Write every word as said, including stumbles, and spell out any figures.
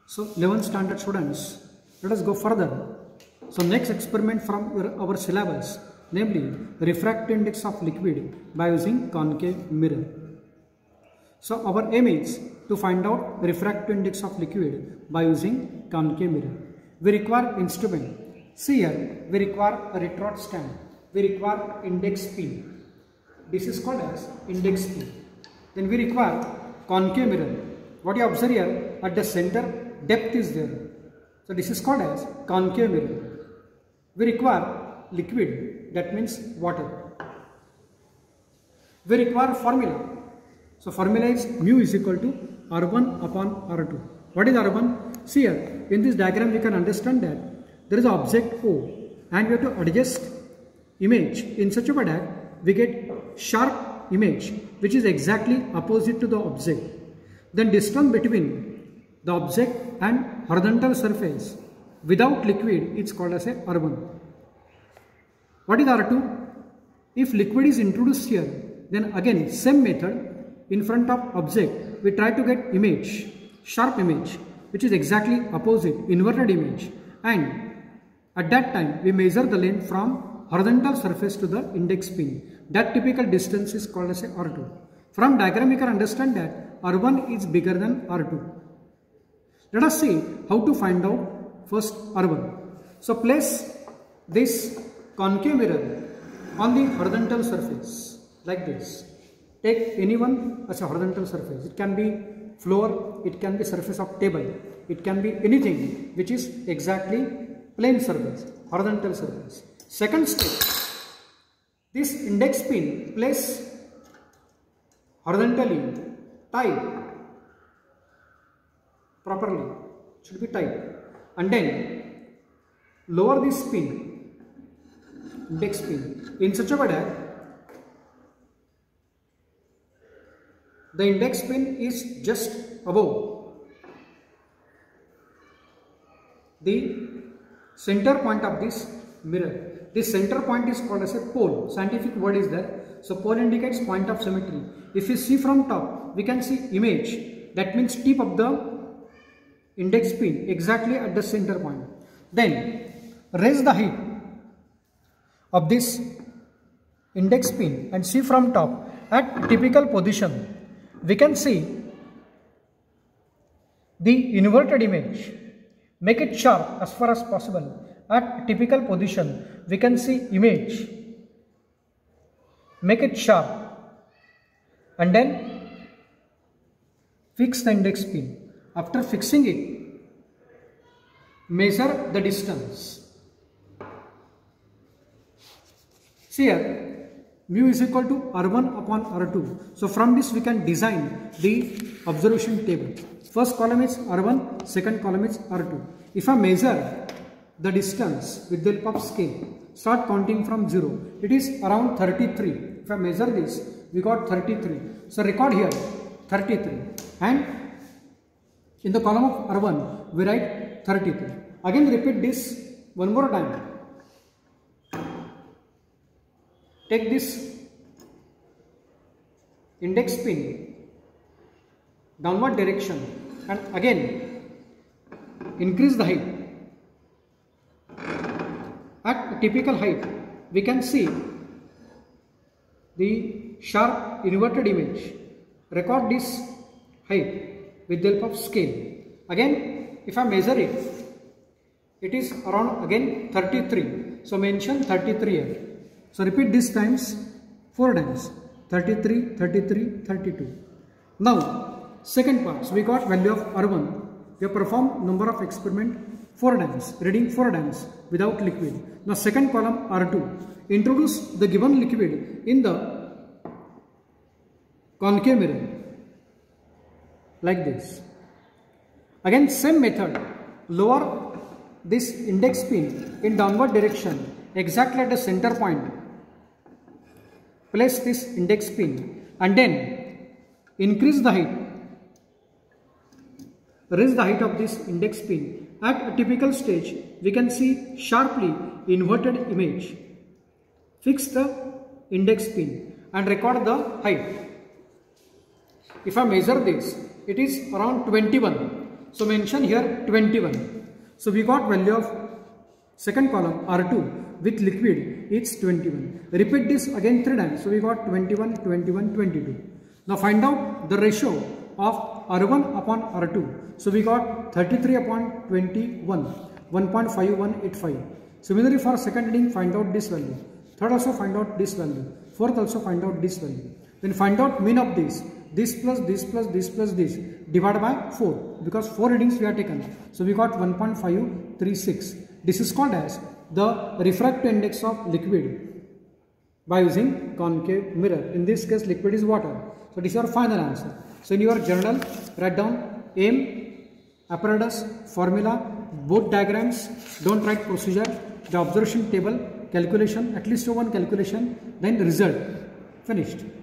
So eleventh standard students, let us go further. So next experiment from your, our syllabus, namely refractive index of liquid by using concave mirror. So our aim is to find out refractive index of liquid by using concave mirror. We require instrument. See here, we require a retort stand. We require index pin. This is called as index pin. Then we require concave mirror. What you observe here, at the center depth is there. So this is called as concave mirror. We require liquid, that means water. We require formula. So formula is mu is equal to R one upon R two. What is R one? See here, in this diagram we can understand that there is an object O and we have to adjust image in such a way that we get sharp image which is exactly opposite to the object. Then distance between the object and horizontal surface without liquid is called as a R one. What is R two? If liquid is introduced here, then again same method, in front of object we try to get image, sharp image which is exactly opposite, inverted image, and at that time we measure the length from horizontal surface to the index pin. That typical distance is called as a R two. From diagram you can understand that R one is bigger than R two. Let us see how to find out first R one. So place this concave mirror on the horizontal surface like this. Take any one as a horizontal surface. It can be floor, it can be surface of table, it can be anything which is exactly plane surface, horizontal surface. Second step, this index pin place horizontally, tight, properly, should be tight, and then lower this pin, index pin, in such a way that the index pin is just above the center point of this mirror. This center point is called as a pole. Scientific word is there. So pole indicates point of symmetry. If you see from top, we can see image. That means tip of the index pin exactly at the center point. Then raise the height of this index pin and see from top at typical position. We can see the inverted image. Make it sharp as far as possible. At typical position, we can see image. Make it sharp. And then fix the index pin. After fixing it, measure the distance. See here. Mu is equal to R one upon R two. So from this we can design the observation table. First column is R one, second column is R two. If I measure the distance with the help of scale, start counting from zero. It is around thirty-three. If I measure this, we got thirty-three. So record here thirty-three. And in the column of R one, we write thirty-three. Again repeat this one more time. Take this index pin downward direction and again increase the height. At typical height, we can see the sharp inverted image. Record this height with the help of scale. Again, if I measure it, it is around again thirty-three. So mention thirty-three here. So repeat this times four times. thirty-three, thirty-three, thirty-two. Now, second part. So we got value of R one. We have performed number of experiment four times. Reading four times without liquid. Now second column R two. Introduce the given liquid in the concave mirror. Like this. Again same method. Lower this index pin in downward direction. Exactly at the center point. Place this index pin and then increase the height. Raise the height of this index pin. At a typical stage, we can see sharply inverted image. Fix the index pin and record the height. If I measure this, it is around twenty-one. So mention here twenty-one. So we got value of second column R two with liquid, it's twenty-one. Repeat this again three times. So we got twenty-one, twenty-one, twenty-two. Now find out the ratio of R one upon R two. So we got thirty-three upon twenty-one, one point five one eight five. Similarly for second reading, find out this value. Third also find out this value. Fourth also find out this value. Then find out mean of this. This plus this plus this plus this divided by four, because four readings we have taken. So we got one point five three six. This is called as the refractive index of liquid by using concave mirror. In this case liquid is water. So this is your final answer. So in your journal write down aim, apparatus, formula, both diagrams. Don't write procedure, the observation table, calculation, at least one calculation, then result. Finished.